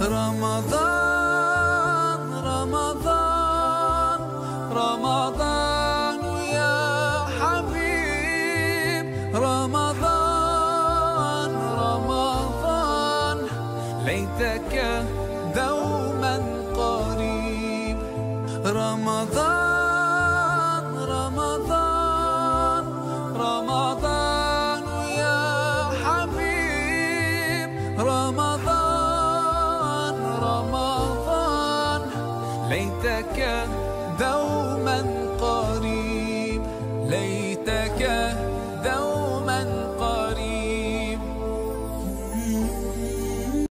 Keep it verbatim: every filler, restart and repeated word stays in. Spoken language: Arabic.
رمضان رمضان رمضان يا حبيب، رمضان رمضان ليتك دوما قريب. رمضان رمضان رمضان يا حبيب، رمضان رمضان ليتك دوما